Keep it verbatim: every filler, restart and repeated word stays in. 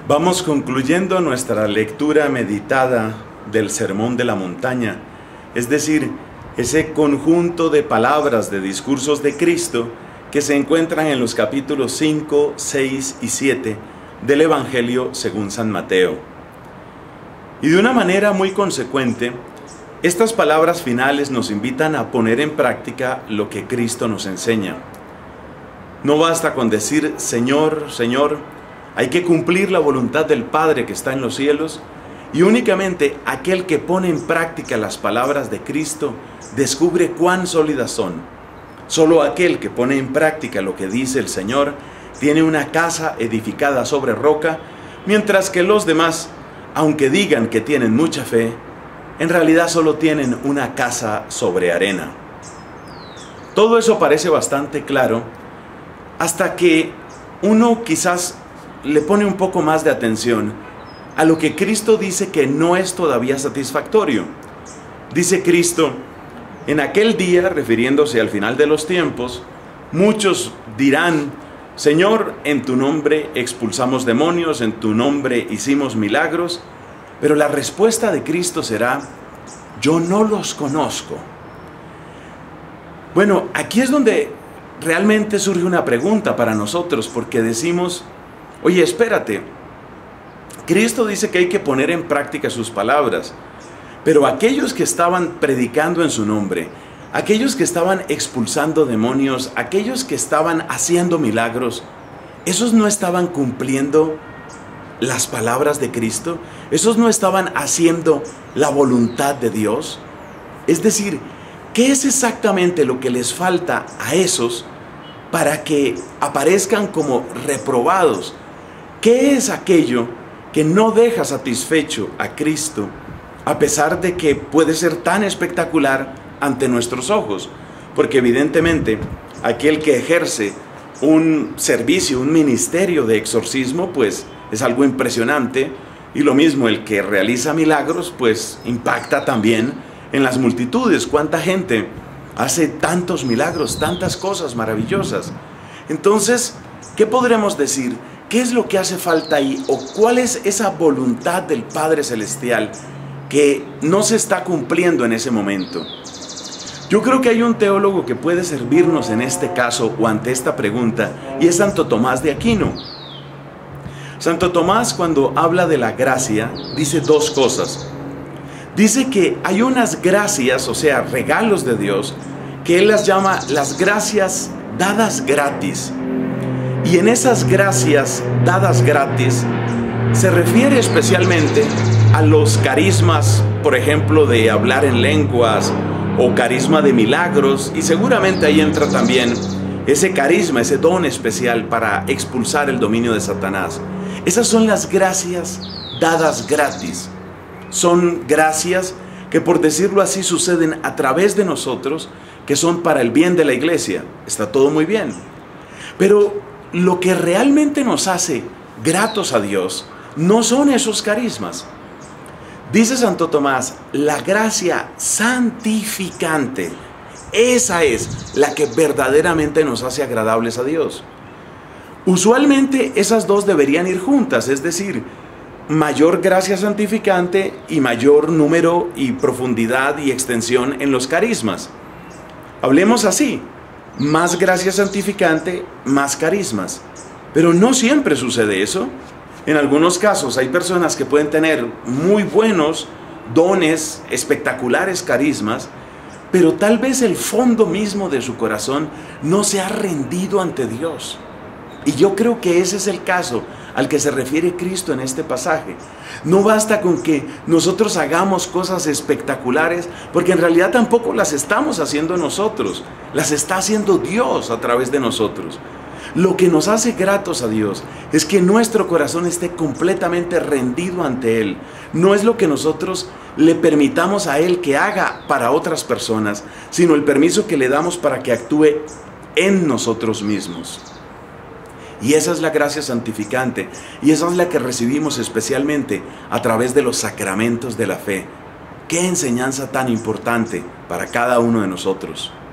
Vamos concluyendo nuestra lectura meditada del Sermón de la Montaña, es decir, ese conjunto de palabras, de discursos de Cristo que se encuentran en los capítulos cinco, seis y siete del Evangelio según San Mateo. Y de una manera muy consecuente, estas palabras finales nos invitan a poner en práctica lo que Cristo nos enseña. No basta con decir Señor, Señor, hay que cumplir la voluntad del Padre que está en los cielos, y únicamente aquel que pone en práctica las palabras de Cristo descubre cuán sólidas son. Solo aquel que pone en práctica lo que dice el Señor tiene una casa edificada sobre roca, mientras que los demás, aunque digan que tienen mucha fe, en realidad solo tienen una casa sobre arena. Todo eso parece bastante claro hasta que uno quizás le pone un poco más de atención a lo que Cristo dice que no es todavía satisfactorio. Dice Cristo, en aquel día, refiriéndose al final de los tiempos, muchos dirán, Señor, en tu nombre expulsamos demonios, en tu nombre hicimos milagros, pero la respuesta de Cristo será, yo no los conozco. Bueno, aquí es donde realmente surge una pregunta para nosotros, porque decimos, oye, espérate, Cristo dice que hay que poner en práctica sus palabras, pero aquellos que estaban predicando en su nombre, aquellos que estaban expulsando demonios, aquellos que estaban haciendo milagros, ¿esos no estaban cumpliendo las palabras de Cristo? ¿Esos no estaban haciendo la voluntad de Dios? Es decir, ¿qué es exactamente lo que les falta a esos para que aparezcan como reprobados? ¿Qué es aquello que no deja satisfecho a Cristo, a pesar de que puede ser tan espectacular ante nuestros ojos? Porque evidentemente aquel que ejerce un servicio, un ministerio de exorcismo, pues es algo impresionante, y lo mismo el que realiza milagros, pues impacta también en las multitudes. ¿Cuánta gente hace tantos milagros, tantas cosas maravillosas? Entonces, ¿qué podremos decir? ¿Qué es lo que hace falta ahí? ¿O cuál es esa voluntad del Padre Celestial que no se está cumpliendo en ese momento? Yo creo que hay un teólogo que puede servirnos en este caso o ante esta pregunta, y es Santo Tomás de Aquino. Santo Tomás, cuando habla de la gracia, dice dos cosas. Dice que hay unas gracias, o sea, regalos de Dios, que él las llama las gracias dadas gratis. Y en esas gracias dadas gratis se refiere especialmente a los carismas, por ejemplo, de hablar en lenguas o carisma de milagros, y seguramente ahí entra también ese carisma, ese don especial para expulsar el dominio de Satanás. Esas son las gracias dadas gratis. Son gracias que, por decirlo así, suceden a través de nosotros, que son para el bien de la iglesia. Está todo muy bien. Pero lo que realmente nos hace gratos a Dios no son esos carismas. Dice Santo Tomás, la gracia santificante, esa es la que verdaderamente nos hace agradables a Dios. Usualmente esas dos deberían ir juntas, es decir, mayor gracia santificante y mayor número y profundidad y extensión en los carismas. Hablemos así, más gracia santificante, más carismas. Pero no siempre sucede eso. En algunos casos hay personas que pueden tener muy buenos dones, espectaculares carismas, pero tal vez el fondo mismo de su corazón no se ha rendido ante Dios. Y yo creo que ese es el caso al que se refiere Cristo en este pasaje. No basta con que nosotros hagamos cosas espectaculares, porque en realidad tampoco las estamos haciendo nosotros, las está haciendo Dios a través de nosotros. Lo que nos hace gratos a Dios es que nuestro corazón esté completamente rendido ante Él. No es lo que nosotros le permitamos a Él que haga para otras personas, sino el permiso que le damos para que actúe en nosotros mismos. Y esa es la gracia santificante, y esa es la que recibimos especialmente a través de los sacramentos de la fe. ¡Qué enseñanza tan importante para cada uno de nosotros!